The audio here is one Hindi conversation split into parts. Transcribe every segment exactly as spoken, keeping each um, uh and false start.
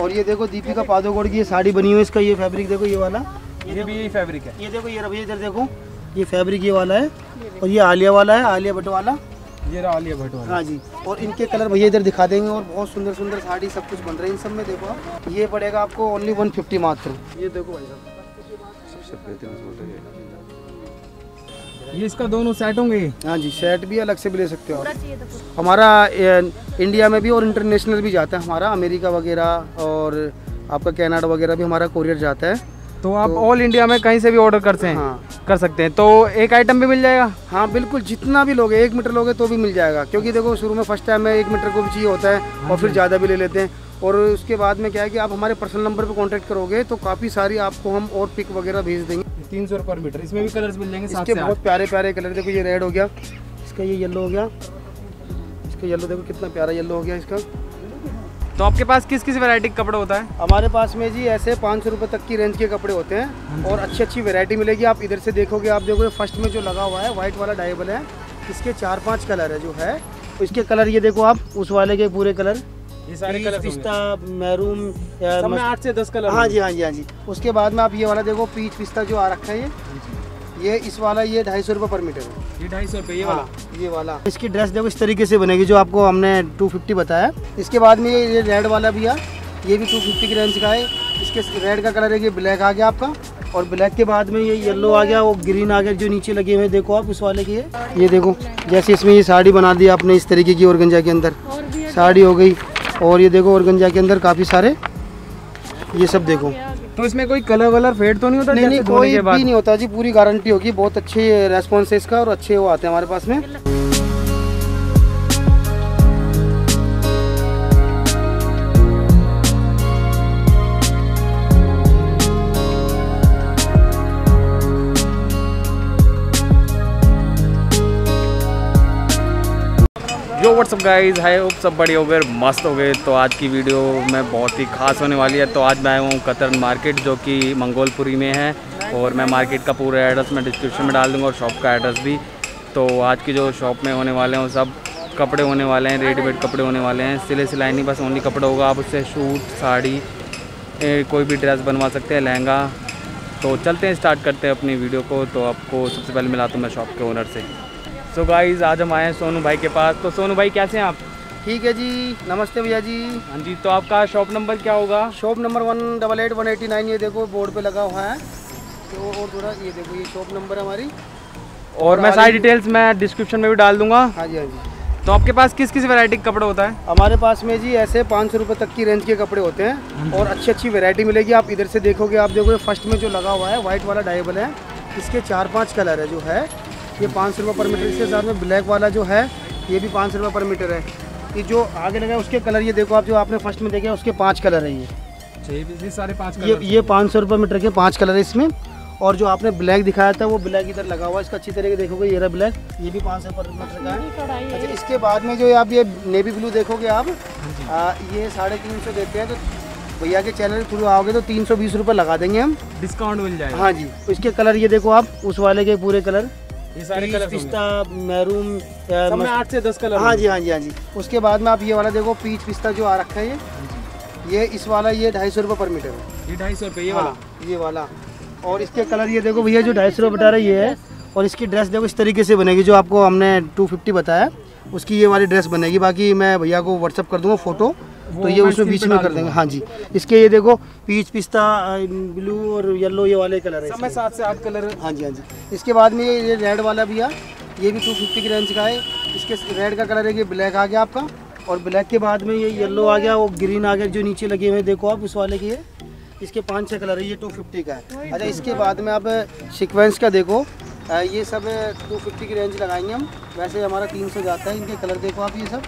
और ये देखो दीपिका पादुकोण की ये साड़ी बनी हुई है, इसका ये फैब्रिक देखो ये वाला, ये भी यही फैब्रिक है। ये देखो ये रवैया इधर देखो, ये फैब्रिक ये वाला है। और ये आलिया वाला है, आलिया भट्ट वाला, ये रहा आलिया भट्ट वाला। हाँ जी। और इनके कलर भैया इधर दिखा देंगे। और बहुत सुंदर सुंदर साड़ी सब कुछ बन रहे हैं इन सब में। देखो आप, ये पड़ेगा आपको ओनली वन फिफ्टी मात्र। ये देखो भाई साहब, ये इसका दोनों सेट होंगे। हाँ जी, सेट भी अलग से भी ले सकते हो आप। हमारा इंडिया में भी और इंटरनेशनल भी जाता है हमारा, अमेरिका वगैरह और आपका कनाडा वगैरह भी हमारा कोरियर जाता है। तो आप ऑल तो, इंडिया में कहीं से भी ऑर्डर करते हैं। हाँ, कर सकते हैं। तो एक आइटम भी मिल जाएगा। हाँ बिल्कुल, जितना भी लोगे, एक मीटर लोगे तो भी मिल जाएगा। क्योंकि देखो शुरू में फर्स्ट टाइम में एक मीटर को भी चाहिए होता है और फिर ज़्यादा भी ले लेते हैं। और उसके बाद में क्या है कि आप हमारे पर्सनल नंबर पे कांटेक्ट करोगे तो काफ़ी सारी आपको हम और पिक वगैरह भेज देंगे। तीन सौ रुपये पर मीटर। इसमें भी कलर्स मिल जाएंगे। इसके बहुत प्यारे प्यारे कलर देखो, ये रेड हो गया, इसका ये येलो हो गया, इसका येलो देखो कितना प्यारा येलो हो गया इसका। तो आपके पास किस किस वैरायटी का कपड़ा होता है? हमारे पास में जी ऐसे पाँच सौ रुपये तक की रेंज के कपड़े होते हैं और अच्छी अच्छी वैरायटी मिलेगी। आप इधर से देखोगे, आप देखोगे फर्स्ट में जो लगा हुआ है वाइट वाला डायबल है, इसके चार पांच कलर है जो है। तो इसके कलर ये देखो आप, उस वाले के पूरे कलर, ये सारे कलर, पिस्ता, मैरून, सब में आठ से दस कलर। हाँ जी हाँ जी हाँ जी। उसके बाद में आप ये वाला देखो पीच पिस्ता जो आ रखा है, ये ये इस वाला ये ढाई सौ रुपये पर मीटर है। ये ढाई सौ रुपये ये वाला, ये वाला। इसकी ड्रेस देखो इस तरीके से बनेगी जो आपको हमने टू फिफ्टी बताया। इसके बाद में ये रेड वाला भी है, ये भी टू फिफ्टी की रेंज का है। इसके रेड का कलर है, ये ब्लैक आ गया आपका। और ब्लैक के बाद में ये येलो आ गया, वो ग्रीन आ गया जो नीचे लगे हुए देखो आप, उस वाले की है। ये देखो जैसे इसमें ये साड़ी बना दी आपने इस तरीके की, ऑर्गेंजा के अंदर साड़ी हो गई। और ये देखो ऑर्गेंजा के अंदर काफ़ी सारे, ये सब देखो। तो इसमें कोई कलर वलर फेड तो नहीं होता? नहीं नहीं, कोई भी नहीं होता जी, पूरी गारंटी होगी। बहुत अच्छे रेस्पॉन्स है इसका और अच्छे वो आते हैं हमारे पास में। Yo WhatsApp guys, hi hope सब बढ़िया हो गए, मस्त हो गए। तो आज की वीडियो में बहुत ही खास होने वाली है। तो आज मैं आया हूँ कतरन मार्केट, जो कि मंगोलपुरी में है। और मैं मार्केट का पूरा एड्रेस मैं डिस्क्रिप्शन में डाल दूँगा और शॉप का एड्रेस भी। तो आज की जो शॉप में होने वाले हैं वो सब कपड़े होने वाले हैं, रेडीमेड कपड़े होने वाले हैं। सिले सिलाई नहीं, बस ओनली कपड़ा होगा। आप उससे सूट, साड़ी, कोई भी ड्रेस बनवा सकते हैं, लहंगा। तो चलते हैं, स्टार्ट करते हैं अपनी वीडियो को। तो आपको सबसे पहले मिलाता हूँ मैं शॉप के ओनर से। सो so गाइज़, आज हम आए हैं सोनू भाई के पास। तो सोनू भाई कैसे हैं आप? ठीक है जी, नमस्ते भैया जी। हाँ जी। तो आपका शॉप नंबर क्या होगा? Shop number one double eight one eighty nine, ये देखो बोर्ड पे लगा हुआ है। तो और थोड़ा ये देखो, ये शॉप नंबर है हमारी। और मैं सारी डिटेल्स मैं डिस्क्रिप्शन में भी डाल दूंगा। हाँ जी हाँ जी। तो आपके पास किस किस वैरायटी का कपड़ा होता है? हमारे पास में जी ऐसे पाँच सौ रुपये तक की रेंज के कपड़े होते हैं और अच्छी अच्छी वैरायटी मिलेगी। आप इधर से देखोगे, आप देखोगे फर्स्ट में जो लगा हुआ है वाइट वाला डायबल है, इसके चार पाँच कलर है जो है। ये पाँच सौ रुपये पर मीटर। इसके साथ में ब्लैक वाला जो है ये भी पाँच सौ रुपये पर मीटर है। ये जो आगे लगा है उसके कलर ये देखो आप, जो आपने फर्स्ट में देखे उसके पाँच कलर है। ये ये सारे पाँच ये ये पाँच सौ रुपये मीटर के पाँच कलर है इसमें। और जो आपने ब्लैक दिखाया था वो ब्लैक इधर लगा हुआ है, इसका अच्छी तरीके देखोगे ये रहा ब्लैक, ये भी पाँच सौ रुपये मीटर का है। अच्छा, इसके बाद में जो आप ये नेवी ब्लू देखोगे आप, आ, ये साढ़े तीन सौ देते हैं। तो भैया के चैनल के थ्रू आओगे तो तीन सौ बीस रुपये लगा देंगे हम, डिस्काउंट मिल जाएगा। हाँ जी। इसके कलर ये देखो आप, उस वाले के पूरे कलर, ये सारे कलर, पिस्ता, मैरून, सब में आठ से दस कलर। हाँ जी हाँ जी हाँ जी। उसके बाद में आप ये वाला देखो पीच पिस्ता जो आ रखा है, ये ये इस वाला ये ढाई सौ रुपये पर मीटर है। ये ढाई सौ रुपये ये हाँ, वाला, ये वाला। और इसके कलर ये देखो भैया, जो ढाई सौ रुपये बता रहा है ये है। और इसकी ड्रेस देखो इस तरीके से बनेगी जो आपको हमने टू फिफ्टी बताया, उसकी ये वाली ड्रेस बनेगी। बाकी मैं भैया को व्हाट्सअप कर दूँगा फ़ोटो, तो ये उसमें बीच में कर देंगे। हाँ जी। इसके ये देखो पीच पिस्ता, ब्लू और येलो ये वाले कलर है, सब में सात से आठ कलर। हाँ जी हाँ जी। इसके बाद में ये रेड वाला भी है, ये भी टू फिफ्टी की रेंज का है। इसके रेड का कलर है, ये ब्लैक आ गया आपका। और ब्लैक के बाद में ये येलो आ गया, वो ग्रीन आ गया जो नीचे लगे हुए देखो आप, उस वाले की है। इसके पाँच छः कलर है, ये टू फिफ्टी का है। अच्छा, इसके बाद में आप सीक्वेंस का देखो, ये सब टू फिफ्टी की रेंज लगाएंगे हम। वैसे हमारा तीन सौ जाता है। इनके कलर देखो आप ये सब।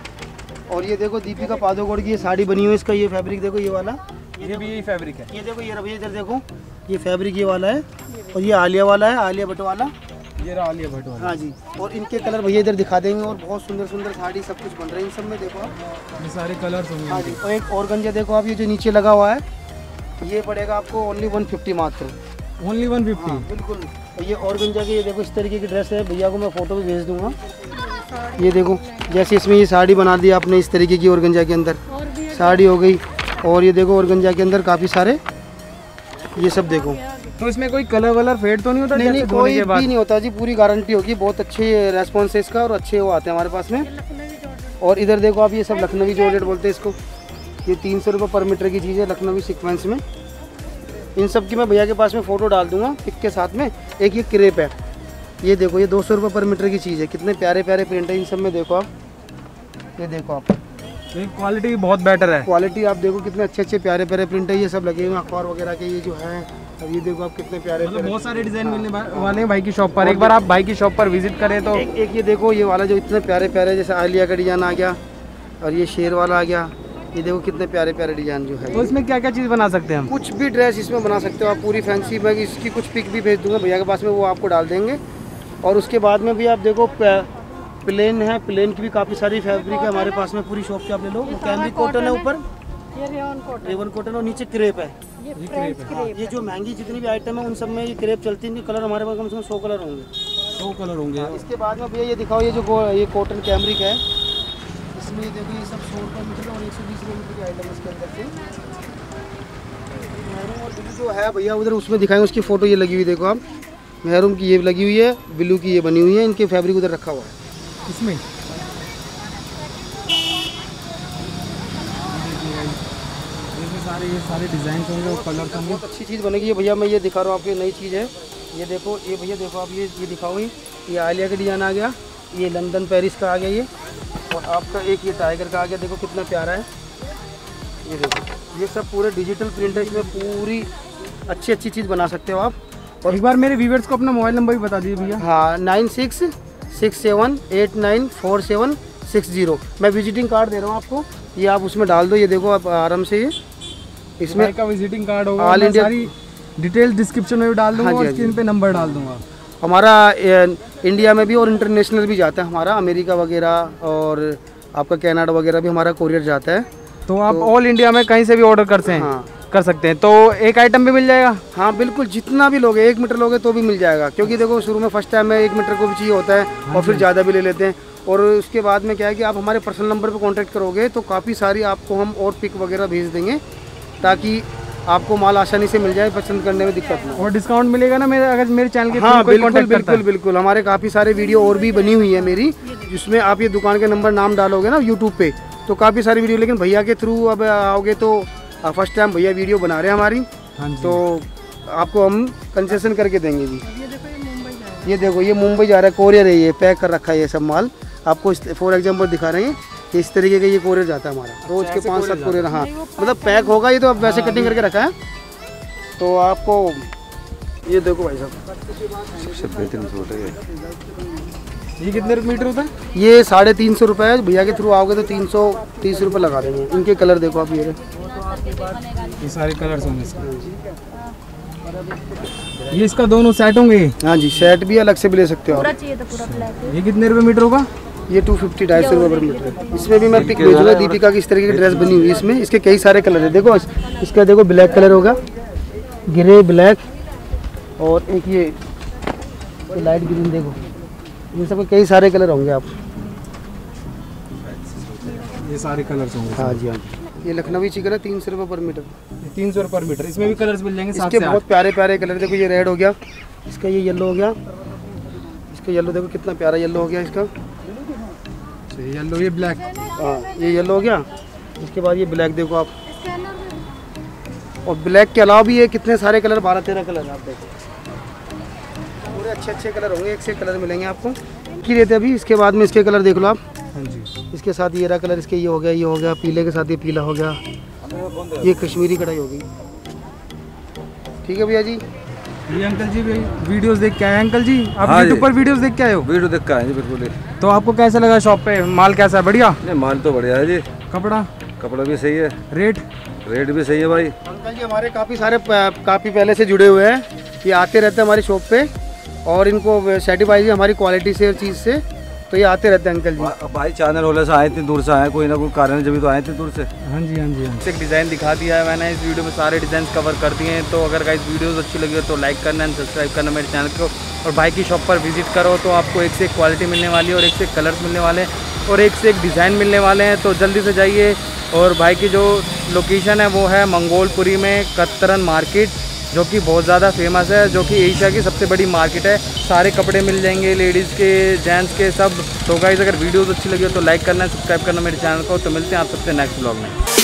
और ये देखो दीपिका पादुकोण की ये साड़ी बनी हुई है, इसका ये फैब्रिक देखो ये वाला, ये भी यही फैब्रिक है। ये देखो ये रवैया इधर देखो, ये फैब्रिक ये वाला है। और ये आलिया वाला है, आलिया भट्ट वाला, ये रहा आलिया भट्ट वाला। हाँ जी। और इनके कलर भैया इधर दिखा देंगे। और बहुत सुंदर सुंदर साड़ी सब कुछ बन रहे हैं इन सब में देखो आप, ये सारे कलर्स होंगे। हाँ जी। और एक और गंजा देखो आप, ये जो नीचे लगा हुआ है, ये पड़ेगा आपको ओनली वन फिफ्टी मात्र। Only one fifty? बिल्कुल। और ये और गंजा की ये देखो इस तरीके की ड्रेस है, भैया को मैं फ़ोटो भी भेज दूँगा। ये देखो जैसे इसमें ये साड़ी बना दी आपने इस तरीके की, ऑर्गेंजा के अंदर साड़ी हो गई। और ये देखो ऑर्गेन्जा के अंदर काफ़ी सारे, ये सब देखो। तो इसमें कोई कलर वलर फेड तो नहीं होता? नहीं नहीं, कोई भी नहीं होता जी, पूरी गारंटी होगी। बहुत अच्छे रेस्पॉन्स है इसका और अच्छे वो आते हैं हमारे पास में। और इधर देखो आप, ये सब लखनवी जॉर्जेट बोलते हैं इसको। ये तीन सौ रुपये पर मीटर की चीज़ है लखनवी सीक्वेंस में। इन सब की मैं भैया के पास में फ़ोटो डाल दूंगा पिक के साथ में। एक ये क्रेप है, ये देखो, ये दो सौ रुपये पर मीटर की चीज़ है। कितने प्यारे प्यारे प्रिंट है इन सब में, देखो आप, ये देखो आप, क्वालिटी बहुत बेटर है। क्वालिटी आप देखो, कितने अच्छे अच्छे प्यारे प्यारे प्रिंट है। ये सब लगे हुए अखबार वगैरह के, ये जो है। अब ये देखो आप, कितने प्यारे मतलब बहुत सारे डिज़ाइन मिलने वाले हैं भाई की शॉप पर। एक बार आप भाई की शॉप पर विजिट करें तो एक, एक ये देखो, ये वाला जो इतने प्यारे प्यारे, जैसे आलिया का डिज़ाइन आ गया और ये शेर वाला आ गया। ये देखो कितने प्यारे प्यारे डिज़ाइन जो है। तो इसमें क्या क्या चीज़ बना सकते हैं हम? कुछ भी ड्रेस इसमें बना सकते हो आप, पूरी फैंसी। मैं इसकी कुछ पिक भी भेज दूंगा भैया के पास में, वो आपको डाल देंगे। और उसके बाद में भी आप देखो, प्लेन है, प्लेन की भी काफ़ी सारी फैब्रिक है हमारे पास में। पूरी शॉप के आप ले लो। कैमरिक कॉटन है ऊपर, रेवन कॉटन, और नीचे क्रेप है। ये क्रेप है। ये जो महंगी जितनी भी आइटम है उन सब में ये क्रेप चलती है। कलर हमारे पास कम से कम सौ कलर होंगे। सौ कलर होंगे। इसके बाद में भैया ये दिखाओ, ये जो ये कॉटन कैमरिक है, इसमें देखो ये सब सौ रुपये मीटर और एक सौ बीस रुपये मीटर की आइटम है इसके अंदर से। मैरून और ब्लू जो है भैया उधर उसमें दिखाएंगे, उसकी फ़ोटो ये लगी हुई देखो आप। मैरून की ये लगी हुई है, ब्लू की ये बनी हुई है। इनके फैब्रिक उधर रखा हुआ है इसमें। सारे ये सारे डिज़ाइन होंगे और कलर होंगे। बहुत अच्छी चीज़ बनेगी ये भैया। मैं ये दिखा रहा हूँ आपको, नई चीज़ है। ये देखो, ये भैया देखो आप, ये ये दिखाओ। ये ये आलिया का डिज़ाइन आ गया, ये लंदन पेरिस का आ गया ये, और आपका एक ये टाइगर का आ गया। देखो कितना प्यारा है। ये देखो, ये सब पूरे डिजिटल प्रिंट है। इसमें पूरी अच्छी अच्छी चीज़ बना सकते हो आप। और एक बार मेरे व्यूअर्स को अपना मोबाइल नंबर भी बता दीजिए भैया। हाँ, nine six six seven eight nine four seven six zero. मैं विजिटिंग कार्ड दे रहा हूँ आपको, ये आप उसमें डाल दो। ये देखो आप आराम से, ये इसमें का विजिटिंग कार्ड होगा। ऑल इंडिया सारी डिटेल डिस्क्रिप्शन में भी डाल दूंगा। हाँ और स्क्रीन पे नंबर डाल दूंगा। हमारा इंडिया में भी और इंटरनेशनल भी जाता है हमारा, अमेरिका वगैरह और आपका कनाडा वगैरह भी हमारा कोरियर जाता है। तो आप ऑल तो, इंडिया में कहीं से भी ऑर्डर करते हैं? हाँ, कर सकते हैं। तो एक आइटम भी मिल जाएगा? हाँ बिल्कुल, जितना भी लोगे, एक मीटर लोगे तो भी मिल जाएगा। क्योंकि देखो शुरू में फर्स्ट टाइम में एक मीटर को भी चाहिए होता है। हाँ, और फिर ज़्यादा भी ले लेते हैं। और उसके बाद में क्या है कि आप हमारे पर्सनल नंबर पर कांटेक्ट करोगे तो काफ़ी सारी आपको हम और पिक वगैरह भेज देंगे, ताकि आपको माल आसानी से मिल जाए, पसंद करने में दिक्कत ना। और डिस्काउंट मिलेगा ना मेरे, अगर मेरे चैनल के? हाँ बिल्कुल बिल्कुल बिल्कुल। हमारे काफ़ी सारे वीडियो और भी बनी हुई है मेरी, जिसमें आप ये दुकान के नंबर नाम डालोगे ना यूट्यूब पे, तो काफ़ी सारी वीडियो। लेकिन भैया के थ्रू अब आओगे तो फर्स्ट टाइम भैया वीडियो बना रहे हैं हमारी। हाँ, तो आपको हम कंसेशन करके देंगे जी। ये देखो, ये मुंबई जा रहा है, कोरियर है, ये पैक कर रखा है ये सब माल। आपको फॉर एग्जाम्पल दिखा रहे हैं, इस तरीके का ये कोरियर जाता है हमारा, रोज के पाँच सात कोरियर। हाँ मतलब पैक होगा ये, तो अब वैसे कटिंग करके रखा है। तो आपको ये देखो भाई साहब, ये कितने मीटर होता है? ये साढ़े तीन सौ रुपये है। भैया के थ्रू आओगे तो तीन सौ तीस रुपये लगा देंगे। इनके कलर देखो आप, ये ये सारे कलर्स होंगे इसके। ये इसका दोनों सेट होंगे? हाँ जी, सेट भी अलग से भी ले सकते हो आप। ये कितने रुपए मीटर होगा? ये टू फिफ्टी ढाई सौ रुपये पर मीटर। इसमें भी मैं पिक भेजूंगा दीपिका की, इस तरीके की ड्रेस बनी हुई है इसमें। इसके कई सारे कलर है। देखो इसका देखो, ब्लैक कलर होगा, ग्रे ब्लैक, और एक ये लाइट ग्रीन। देखो इन सब कई सारे कलर होंगे आप, ये सारे कलर्स होंगे। हाँ जी हाँ जी। ये लखनवी चिकन है, तीन सौ रुपये पर मीटर। तीन सौ रुपये पर मीटर। इसमें भी कलर्स मिल जाएंगे? इसके बहुत प्यारे प्यारे कलर। देखो ये रेड हो गया, इसका ये येलो हो गया, इसका येलो देखो कितना प्यारा येलो हो गया इसका। येलो, ये ब्लैक। हाँ ये येलो हो गया। उसके बाद ये ब्लैक देखो आप, और ब्लैक के अलावा भी ये कितने सारे कलर, बारह तेरह कलर आप देखो। पूरे अच्छे अच्छे कलर होंगे, एक से कलर मिलेंगे आपको। की रहते अभी, इसके बाद में इसके कलर देख लो आप। हाँ जी। इसके साथ ये रहा कलर, इसके ये हो गया, ये हो गया, पीले के साथ ये पीला हो गया, ये कश्मीरी कढ़ाई हो गई। ठीक है भैया जी। ये अंकल जी वीडियोस देख के आए अंकल जी? आप हाँ यूट्यूब पर वीडियोस देख के आए हो? वीडियो देख के आए जी, बिल्कुल। तो आपको कैसा लगा शॉप पे? माल कैसा है? बढ़िया? नहीं, माल तो बढ़िया है जी। कपड़ा कपड़ा भी सही है, रेट रेट भी सही है भाई। अंकल जी हमारे काफ़ी सारे काफ़ी पहले से जुड़े हुए हैं, ये आते रहते हैं हमारी शॉप पे, और इनको सेटिस्फाई हमारी क्वालिटी से और चीज़ से, तो ये आते रहते हैं अंकल जी। भाई चैनल वाले से आए, इतनी दूर से आए, कोई ना कोई कारण है, जब तो आए इतनी दूर से। हाँ जी हाँ जी हाँ। एक डिज़ाइन दिखा दिया है मैंने, इस वीडियो में सारे डिज़ाइन कवर कर दिए हैं। तो अगर गाइस वीडियोस अच्छी लगी हो तो लाइक करना एंड सब्सक्राइब करना मेरे चैनल को, और भाई की शॉप पर विजिट करो तो आपको एक से एक क्वालिटी मिलने वाली है और एक से एक कलर्स मिलने वाले हैं। और एक से एक डिज़ाइन मिलने वाले हैं, तो जल्दी से जाइए। और भाई की जो लोकेशन है वो है मंगोलपुरी में कतरन मार्केट, जो कि बहुत ज़्यादा फेमस है, जो कि एशिया की सबसे बड़ी मार्केट है। सारे कपड़े मिल जाएंगे, लेडीज़ के, जेंट्स के, सब। तो गाइस अगर वीडियोस अच्छी लगी हो तो लाइक करना, सब्सक्राइब करना मेरे चैनल को। तो मिलते हैं आप सबसे नेक्स्ट ब्लॉग में।